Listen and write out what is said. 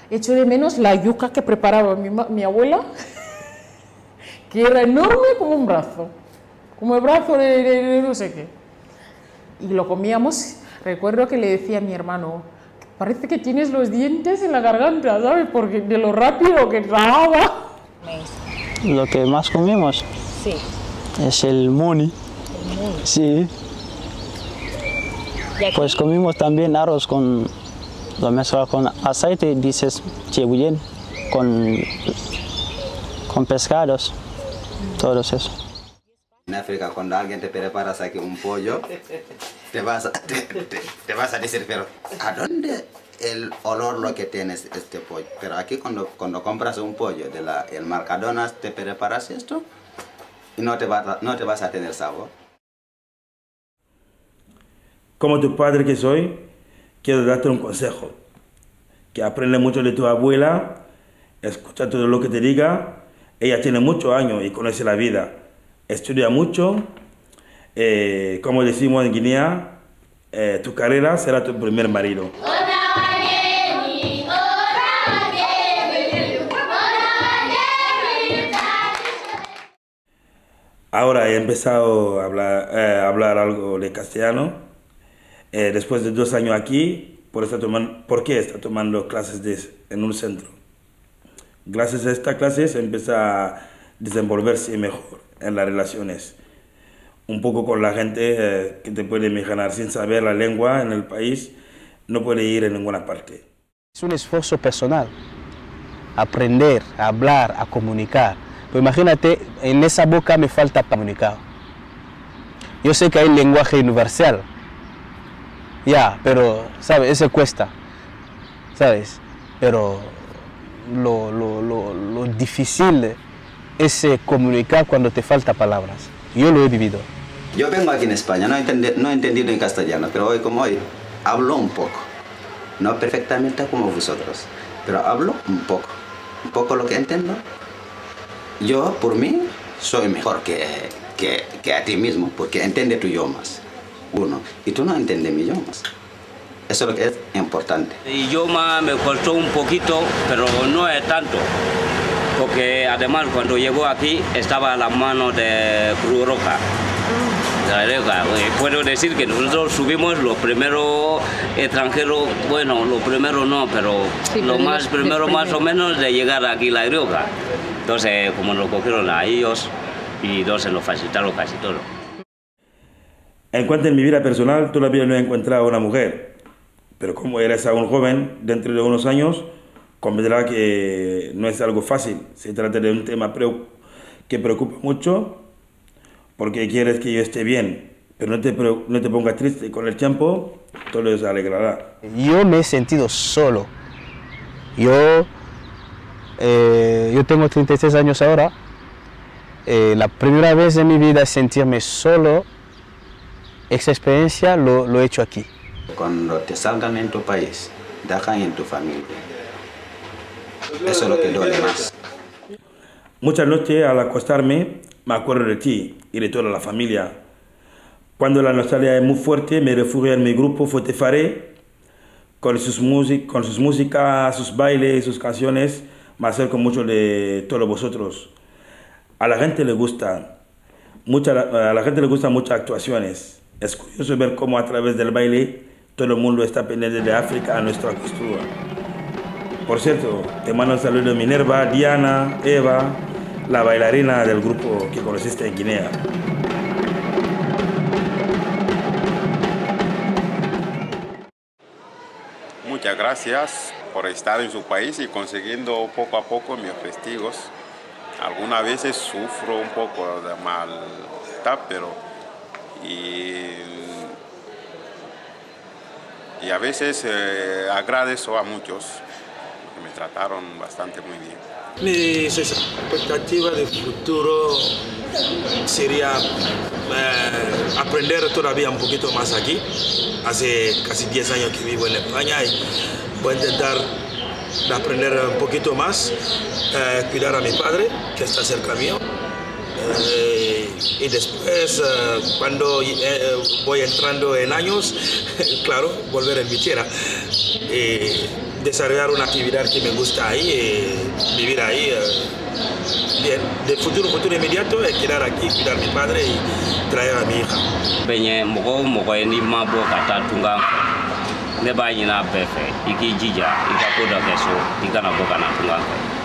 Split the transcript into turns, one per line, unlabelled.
Echo de menos la yuca que preparaba mi abuela, que era enorme como un brazo, como el brazo de no sé qué. Y lo comíamos. Recuerdo que le decía a mi hermano, parece que tienes los dientes en la garganta, ¿sabes? Porque de lo rápido que tragaba.
Lo que más comemos
Sí.
es el muni. Sí. Pues comimos también arroz con, lo mezclamos con aceite, dices chebuyen, con pescados, todos eso.
En África, cuando alguien te prepara aquí un pollo, te vas a decir, pero ¿a dónde el olor lo que tienes este pollo? Pero aquí cuando compras un pollo el Mercadona, te preparas esto y no te vas a tener sabor.
Como tu padre que soy, quiero darte un consejo. Que aprende mucho de tu abuela, escucha todo lo que te diga. Ella tiene muchos años y conoce la vida. Estudia mucho. Como decimos en Guinea, tu carrera será tu primer marido. Ahora he empezado a hablar algo de castellano. Después de 2 años aquí, ¿por qué está tomando clases en un centro? Gracias a esta clase se empieza a desenvolverse mejor en las relaciones. Un poco con la gente que te puede imaginar, sin saber la lengua en el país, no puede ir en ninguna parte.
Es un esfuerzo personal, aprender, a hablar, a comunicar. Pero imagínate, en esa boca me falta comunicar. Yo sé que hay lenguaje universal, ya, pero, ¿sabes? Eso cuesta, ¿sabes? Pero lo difícil es comunicar cuando te faltan palabras. Yo lo he vivido.
Yo vengo aquí en España, no he entendido en castellano, pero hoy como hoy hablo un poco. No perfectamente como vosotros, pero hablo un poco lo que entiendo. Yo, por mí, soy mejor que a ti mismo, porque entiende tu idiomas. Uno, y tú no entiendes mi idiomas. Eso es lo que es importante.
El idioma me costó un poquito, pero no es tanto. Porque además cuando llegó aquí estaba a la mano de Cruz Roja. Puedo decir que nosotros subimos los primeros extranjeros, bueno, los primeros no, pero sí, lo más primero más o menos de llegar aquí a La Rioja. Entonces, como nos cogieron a ellos y entonces nos facilitaron casi todo.
En cuanto a mi vida personal, todavía no he encontrado una mujer, pero como eres aún joven, dentro de unos años, comprenderá que no es algo fácil. Se trata de un tema que preocupa mucho, porque quieres que yo esté bien, pero no te pongas triste. Con el tiempo, todo se alegrará.
Yo me he sentido solo. Yo tengo 36 años ahora. La primera vez en mi vida sentirme solo, esa experiencia lo he hecho aquí.
Cuando te salgan en tu país, dejan en tu familia. Eso es lo que duele más.
Muchas noches al acostarme me acuerdo de ti y de toda la familia. Cuando la nostalgia es muy fuerte, me refugio en mi grupo Fouete Faré, con sus músicas, sus bailes, sus canciones. Me acerco mucho de todos vosotros. A la gente le gusta, muchas actuaciones. Es curioso ver cómo a través del baile todo el mundo está pendiente de África a nuestra cultura. Por cierto, te mando un saludo a Minerva, Diana, Eva, la bailarina del grupo que conociste en Guinea.
Muchas gracias por estar en su país y consiguiendo poco a poco mis objetivos. Algunas veces sufro un poco de malestar, pero y a veces agradezco a muchos que me trataron bastante muy bien.
Mis expectativas de futuro sería aprender todavía un poquito más aquí. Hace casi 10 años que vivo en España y voy a intentar aprender un poquito más, cuidar a mi padre, que está cerca mío. Y después, cuando voy entrando en años, claro, volver en mi tierra. desarrollar una actividad que me gusta ahí y vivir ahí. Bien, de futuro inmediato es quedar aquí, cuidar a mi padre y traer a mi hija.
Peñe mogo ni mabo kata tunga. Ne ba nyina befe, iki jija, ika koda keso, ika na boka na tunga.